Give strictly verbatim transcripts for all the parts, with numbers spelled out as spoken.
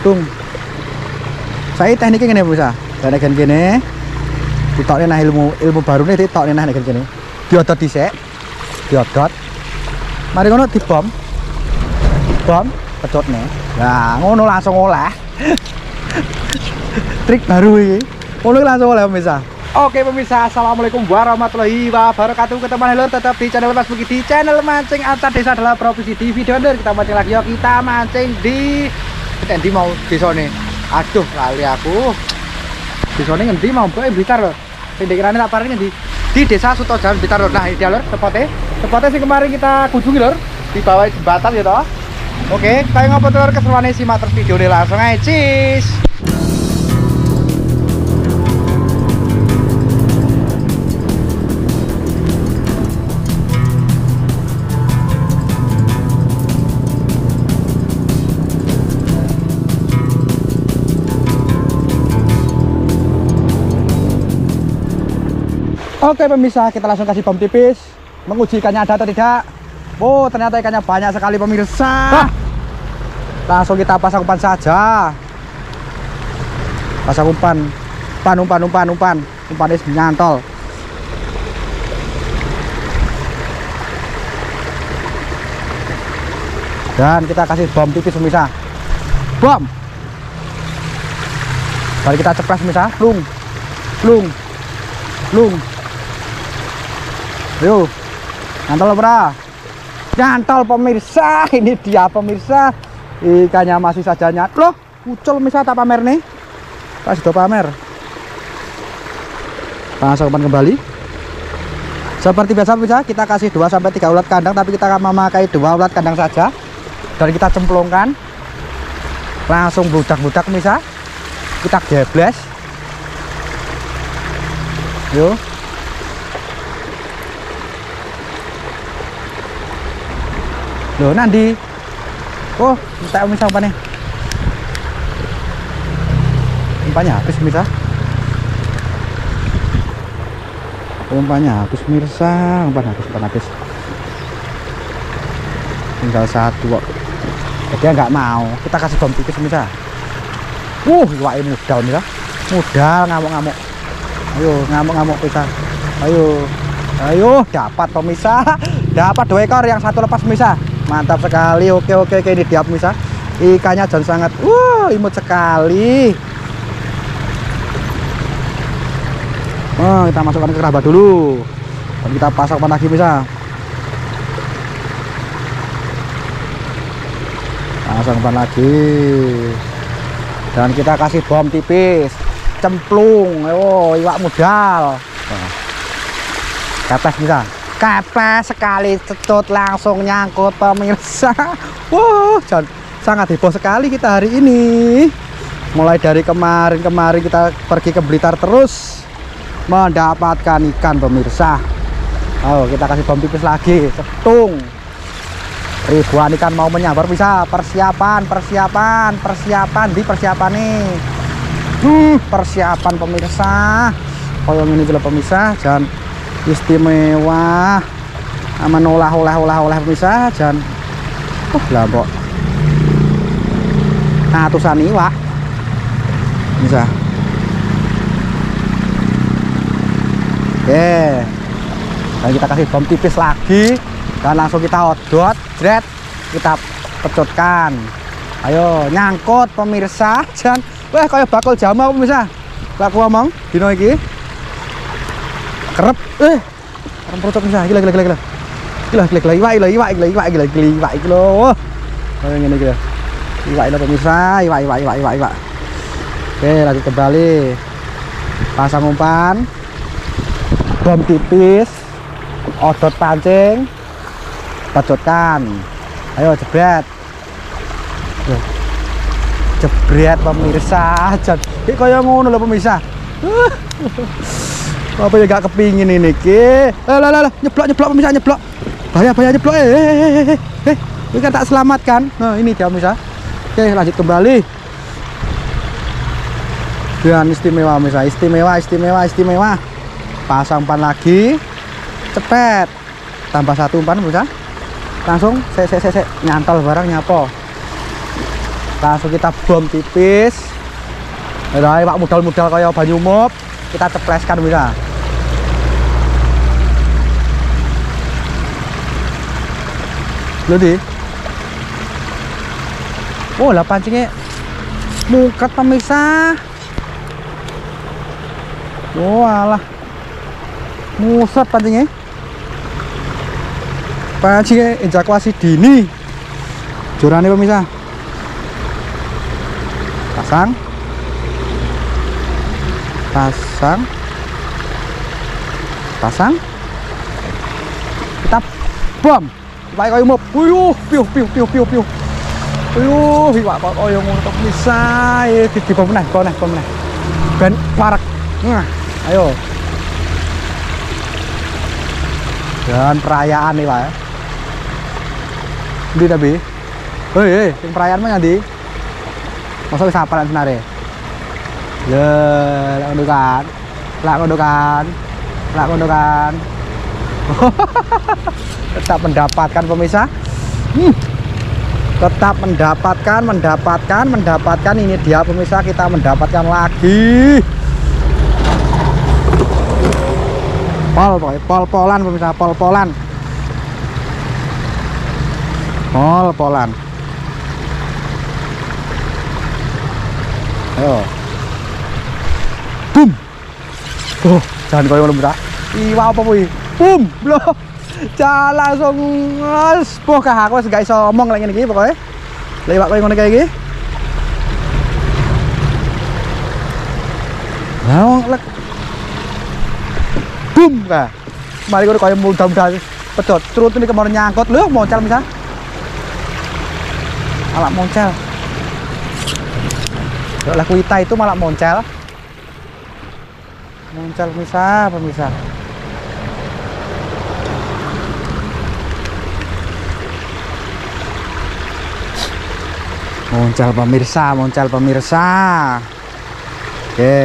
tung. Saya tekniknya gini bisa. Teknik gini. Ditokne nah ilmu ilmu baru nih ditokne nah nek kene. Diodot dhisik. Diodot. Mari ngono dibom. Bom pecotne. Nah, ngono langsung oleh. Trik baru iki. Ngono langsung oleh pemirsa. Oke pemirsa, assalamualaikum warahmatullahi wabarakatuh. Ketemu lagi tetap di channel Mas Buki, di channel mancing antar desa adalah profesi. Di video ini kita mancing lagi, yuk kita mancing di endi mau desone. Aduh, lali aku. Desone ngendi mau Mbak Blitar lho. Sing dikirane tak parane ngendi? Di Desa Sutojaran Blitar lho. Nah, iki lho spotnya. Spotnya sing kemarin kita kunjungi lho, di bawah jembatan ya toh. Oke, kayak ngopo telur keseruannya simak terus video ini langsung aja, cheese. Oke pemirsa, kita langsung kasih bom tipis, menguji ikannya ada atau tidak. Oh, ternyata ikannya banyak sekali pemirsa. Hah? Langsung kita pasang umpan saja. Pasang umpan, umpan, umpan, umpan, umpan, umpan ini nyantol. Dan kita kasih bom tipis pemirsa. Bom. Mari kita cepres pemirsa. Lung, lung, lung. Yuk, nyantol bra, nyantol pemirsa. Ini dia pemirsa, ikannya masih saja nyat loh. Ucul pemirsa, tak pamer nih, pas sudah pamer. Langsung umpan kembali. Seperti biasa pemirsa, kita kasih dua sampai tiga ulat kandang, tapi kita akan memakai dua ulat kandang saja. Dan kita cemplungkan, langsung budak-budak pemirsa. Kita gebles. Yuk. Loh nanti, oh kita pemirsa umpannya, umpannya habis pemirsa, umpannya habis pemirsa, umpan habis, umpan habis, tinggal satu kok, dia nggak mau, kita kasih bom tipis pemirsa. Uh, iwake mudal pemirsa, mudal ngamuk-ngamuk, ayo ngamuk-ngamuk pemirsa, ayo, ayo dapat pemirsa, dapat dua ekor yang satu lepas pemirsa. Mantap sekali. Oke oke oke, ini dia pemirsa, ikannya dan sangat uh imut sekali. Oh, kita masukkan ke kerabat dulu dan kita pasang umpan lagi pemirsa. Pasang umpan lagi dan kita kasih bom tipis, cemplung. Oh, iwak mudal. Kepes pemirsa, kepes sekali, cecut langsung nyangkut pemirsa. Wow, sangat heboh sekali kita hari ini. Mulai dari kemarin-kemarin kita pergi ke Blitar terus mendapatkan ikan pemirsa. Oh, kita kasih bom tipis lagi, cetung. Ribuan ikan mau menyambar pemirsa. Persiapan, persiapan, persiapan di persiapan nih. Hmm, persiapan pemirsa. Kalau ini dulu pemirsa, jangan istimewa, aman olah olah olah olah pemirsa. Dan uh lah mbok ratusan iwak bisa. Oke, dan kita kasih bom tipis lagi dan langsung kita odot, jret, kita pecutkan. Ayo nyangkut pemirsa. Dan wah kayak bakul jama pemirsa, laku ngomong dino iki kerep eh orang perut pemirsa. Gila gila gila gila gila gila gila iwak gila iwak gila iwak gila gila iwak gila. Oh yang ini gila iwak gila pemirsa, iwak iwak iwak iwak iwak. Oke, lanjut kembali, pasang umpan, bom tipis, odot pancing, pecutkan. Ayo jebret, jebret pemirsa. Jadi kayak ngono loh pemirsa. Apa ya gak kepingin ini ki? Lah lah lah, nyeblok nyeblok pemirsa, nyeblok. Bahaya bahaya nyeblok. Eh eh eh eh. Eh, ini kan tak selamatkan. Nah, ini dia pemirsa. Oke, lanjut kembali. Dan istimewa pemirsa, istimewa, istimewa, istimewa. Pasang umpan lagi. Cepet. Tambah satu umpan pemirsa. Langsung se se se se nyantol barang nyapo. Langsung kita bom tipis. Udah pak modal-modal kayak banyu mop, kita cepleskan bisa. Loh di. Oh lah pancingnya mukat pemirsa. Oh alah. Muset pancingnya. Pancingnya ejakuasi dini. Jurane pemirsa. Pasang. Pasang. Pasang. Kita bom. Baik kayu mop. Uyuh, piuh piuh piuh piuh piuh. Uyuh, iwak kok koyo ngono to bisa. Eh di bom meneh, bom meneh, bom meneh. Ben parek. Nah, ayo. Dan perayaan nih, Pak. Ndi tapi? Hei, hei, sing perayaan mah ndi? Masa wis apal senare? Ya, lak ngono kan. Lak ngono kan. Lak ngono kan. Tetap mendapatkan pemirsa. Hmm. Tetap mendapatkan, mendapatkan, mendapatkan. Ini dia pemirsa, kita mendapatkan lagi. Pol, pol, pol-polan pemirsa, pol-polan. Pol-polan. Ayo. Boom. Oh, jangan koyo ngono pemirsa. Iwa apa kuwi? Boom. Loh. Jangan langsung nges. Poh kah aku wis gak iso omong lek ngene iki pokoke. Lewat koyo ngono kayak iki. Lah lek boom kah. Mari kono koyo mudah-mudahan pedot. Terus ini kemarin nyangkut lho, moncel misal. Malah moncel. Lah kuita itu malah moncel. Moncel misal, pemirsa. Moncal pemirsa, moncal pemirsa. Oke.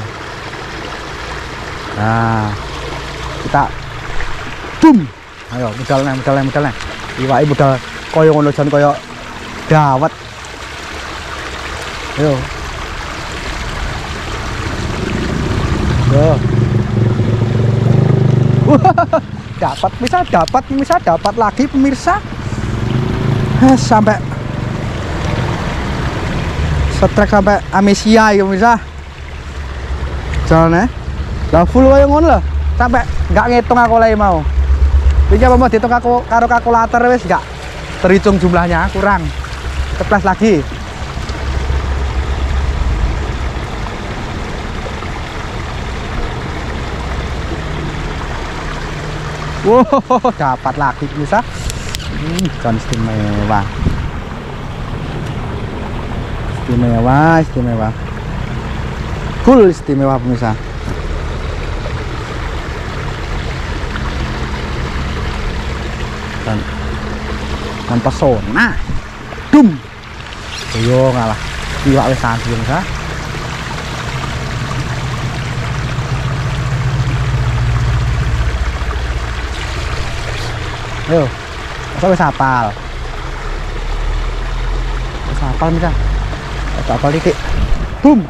Nah, kita boom. Ayo, modalnya, modalnya, modalnya. Iwake modal koyo ngono jan koyo dawet. Ayo. Yo. Dapat bisa, dapat bisa, dapat lagi pemirsa. Sampai setrek sampai amnesia ya pemirsa. Jalan lah full kaya ngono lah. Sampai nggak ngitung aku lagi mau. Iki apa mau dihitung aku karo kalkulator wis nggak terhitung jumlahnya, kurang. Ceplas lagi. Wow, dapat lagi pemirsa. Hmm, kan istimewa. Istimewa, istimewa. Cool, istimewa pemirsa. Dan dan pesona. Dum. Yo ngalah. Iwak wis santai pemirsa. Ayo. Masa wis hafal. Wis hafal pemirsa. Tak apa dikit. Boom.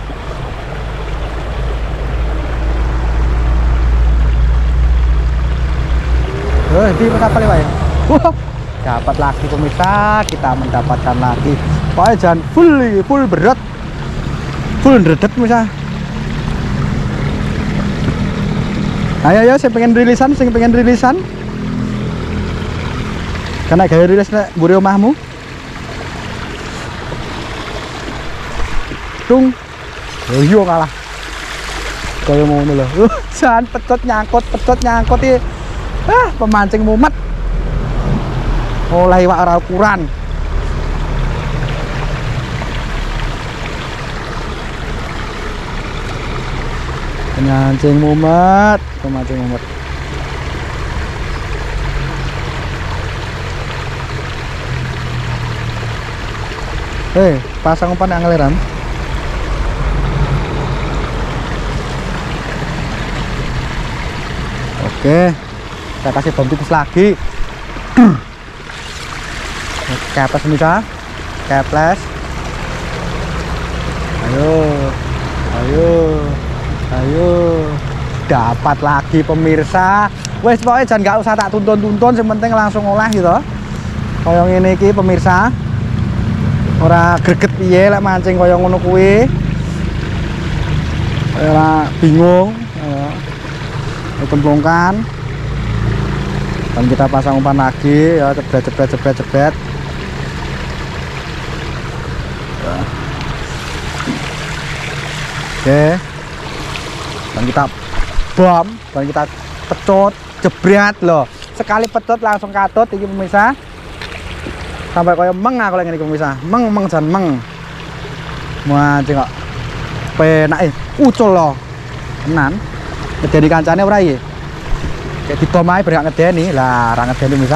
Oh, di apa lewat ya? Wah, dapat lagi pemirsa, kita mendapatkan lagi. Pokoknya jangan full, full berat, full ngeredet pemirsa. Ayo, ayo, saya pengen rilisan, saya pengen rilisan. Karena gaya rilis nek mburi omahmu. Tung. Oh iya kalah. Kaya ngono lho. Uh, jan pecot nyangkut, pecot nyangkut iki. Ah, pemancing mumet. Oleh iwak ora ukuran. Pemancing mumet, pemancing mumet. Hei, pasang umpan yang ngeliran. Oke, kita kasih bom tipis lagi. Keples bisa, keples. Ayo, ayo, ayo, dapat lagi pemirsa. Wes pokoknya jangan nggak usah tak tuntun-tuntun, yang penting langsung olah gitu. Kayak ngene iki pemirsa. Ora greget piye lek mancing kaya ngono kuwi. Ora bingung, ya. Templungkan. Dan kita pasang umpan lagi ya, jebret jebret jebret jebret. Ya. Oke. Dan kita bom, dan kita pecut, jebret loh. Sekali pecut langsung katut iki pemirsa. Sampai kaya meng aku lagi ini pemirsa. Meng meng jan meng. Mancing kok penak eh ucul loh. Tenan. Ngedeni kancane ora iki? Kayak dibom ae berhak ngedeni. Lah, ora ngedeni pemirsa.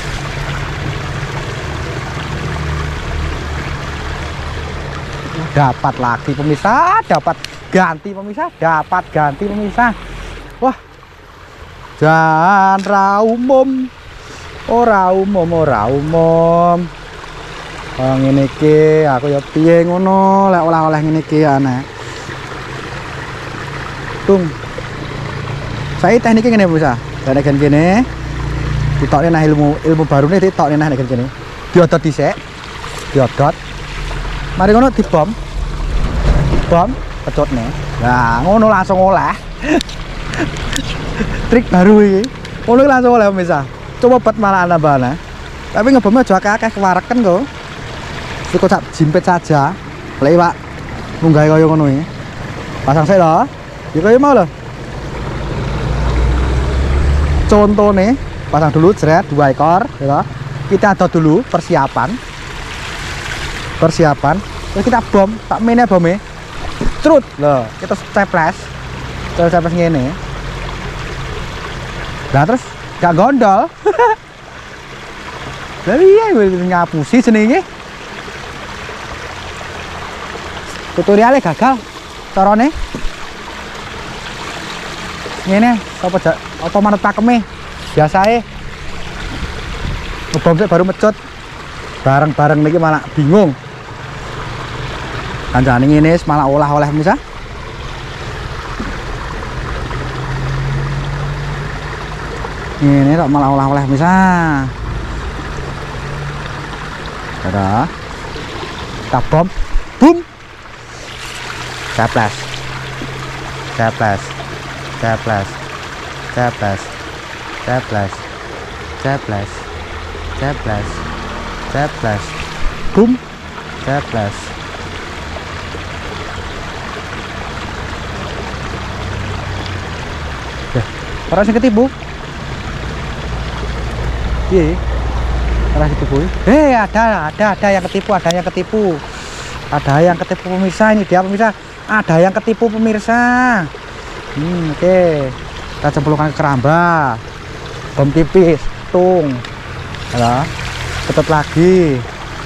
Dapat lagi pemirsa, dapat ganti pemirsa, dapat ganti pemirsa. Wah. Jan ra umum. Ora umum, ora umum. Oh ngene iki, aku ya piye ngono, lek olah-olah ngene iki aneh. Tung. Saya tekniknya ngene bisa. Teknik gini. Ditokne nah ilmu ilmu baru nih ditokne nah nek gini. Diodot dhisik. Diodot. Mari ngono dibom. Bom, pecotne. Nah, ngono langsung olah. Trik baru iki. Ngono langsung olah bisa. Coba bet malah ana-ana. Tapi ngebomnya aja akeh-akeh kewareken kok. Cukup sak jimpit saja. Lek Pak munggahe kaya ngono iki. Pasang sik lho. Ya kaya mau lho. Contoh nih, pasang dulu jeret dua ekor, ya. Kita adot dulu persiapan. Persiapan. Terus kita bom, tak mainnya bomnya. Trut loh, kita steples. Terus steples ngene. Nah terus gak gondol. Lah iya ngapusi jenenge. Tutorialnya gagal. Carane ngene, apa apa manut pakeme. Biasae ngebom sik baru mecut. Bareng-bareng niki malah bingung. Kancane ngene malah olah-olah bisa. Ini tak malah olah-olah bisa. Ada. Kita bom. Boom. Ceples. Ceples. Ceples. Ceples. Ceples. Ceples. Ceples. Ceples. Boom. Ceples. Oke. Ora sing ketipu. Iya, arah ketipu. Eh ada, ada, ada yang ketipu, ada yang ketipu, ada yang ketipu pemirsa. Ini dia pemirsa, ada yang ketipu pemirsa. Hmm, oke, okay. Kita cemplungkan ke keramba, bom tipis, tung, ya, tetap lagi.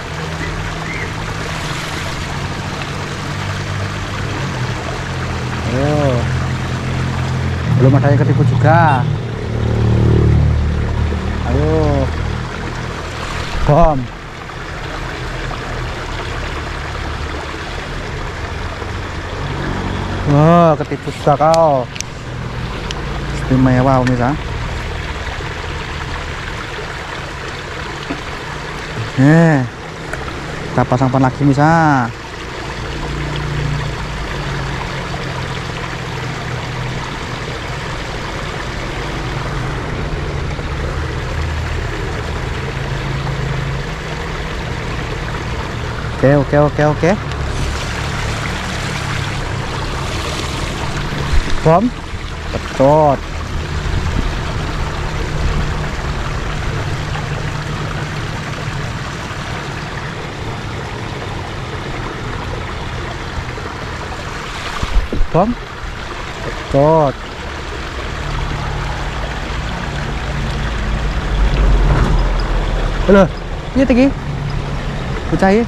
Ayo, belum ada yang ketipu juga. Ayo, bom. Wah, ketipu sudah kau. Istimewa pemirsa. Eh, kita pasang pan lagi misal. Oke oke oke oke. Bom, betul. Bom, betul. Halo, ini tinggi, percaya.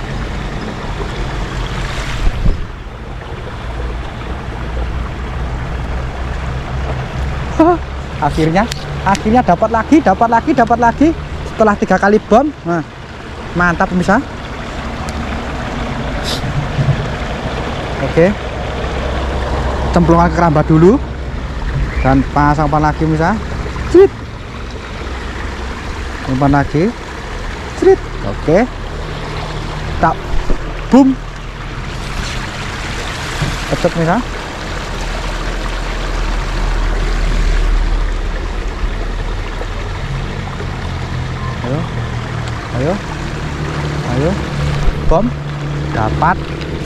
akhirnya akhirnya dapat lagi dapat lagi dapat lagi setelah tiga kali bom. Nah, mantap pemirsa. Oke, cemplungkan keramba dulu dan pasang umpan lagi bisa. Crit, umpan lagi. Crit. Oke, tak boom, pecek bisa. Ayo, ayo, ayo, bom, dapat.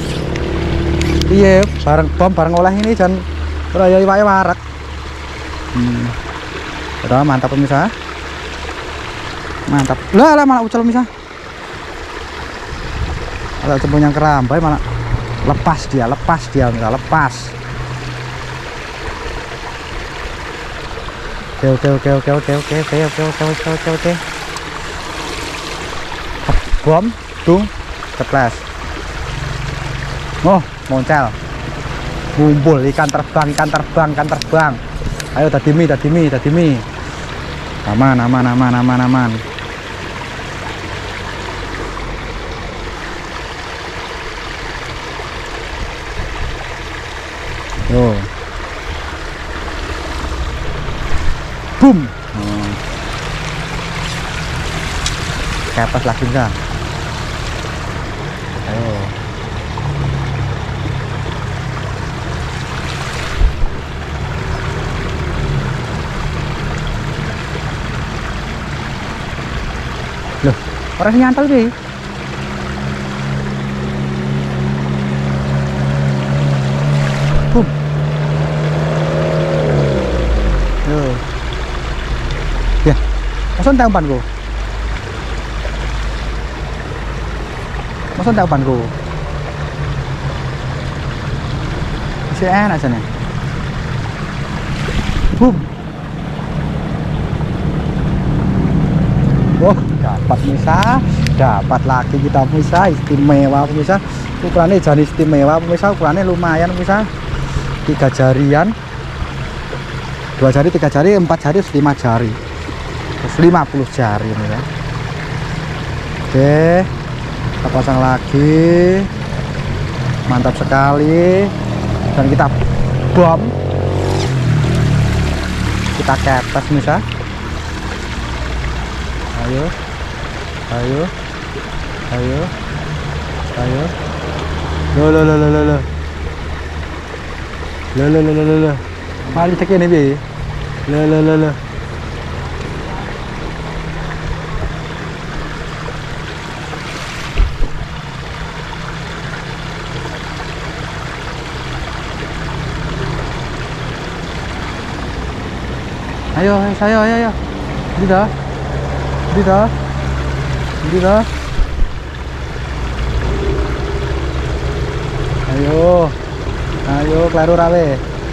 Iya, bareng bom, bareng oleh ini dan beraya iwake warak. Hmm. Udah mantap pemirsa. Mantap. Lah lah malah ucel pemirsa. Ada cembung yang kerambai malah lepas dia, lepas dia, enggak lepas. Oke oke oke oke oke oke oke oke oke oke oke. Bom, dung, ceplas. Oh, moncel. Kumpul ikan terbang, ikan terbang, ikan terbang. Ayo tadi mi, tadi mi, tadi mi. Aman, aman, aman, aman, aman. Yo. Boom. Hmm. Kepas lagi enggak? Ayo. Loh, orang nyantel deh. Boom. Yo. Ya, masa entah umpanku. Masa entah umpanku. Masih enak aja nih. Boom. Oh, dapat pemirsa, dapat lagi kita pemirsa, istimewa pemirsa. Ukurannya jadi istimewa pemirsa, ukurannya lumayan pemirsa. Tiga jarian, dua jari, tiga jari, empat jari, lima jari, terus lima puluh jari pemirsa. Oke, kita pasang lagi, mantap sekali. Dan kita bom, kita kepes pemirsa. Ayo, ayo, ayo, ayo, lo lo lo lo lo lo, lo lo lo lo lo lo, mari cek ini bi, lo lo lo lo. Ayo, ayo, ayo, ayo, tidak. Hindi dah, hindi dah. Ayo, ayo, klaro rawe.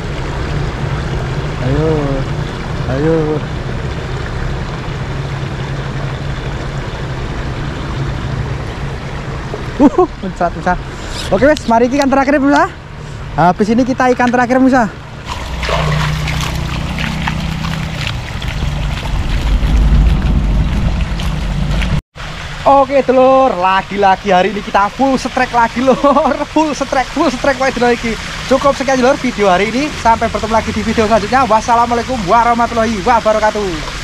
Ayo, ayo. Uh, mencat, mencat. Oke, wes, mari ikan terakhir, pemirsa. Habis ini kita ikan terakhir, pemirsa. Oke telur, lagi-lagi hari ini kita full strike lagi lor, full strike, full strike lagi. Cukup sekian lor video hari ini, sampai bertemu lagi di video selanjutnya. Wassalamualaikum warahmatullahi wabarakatuh.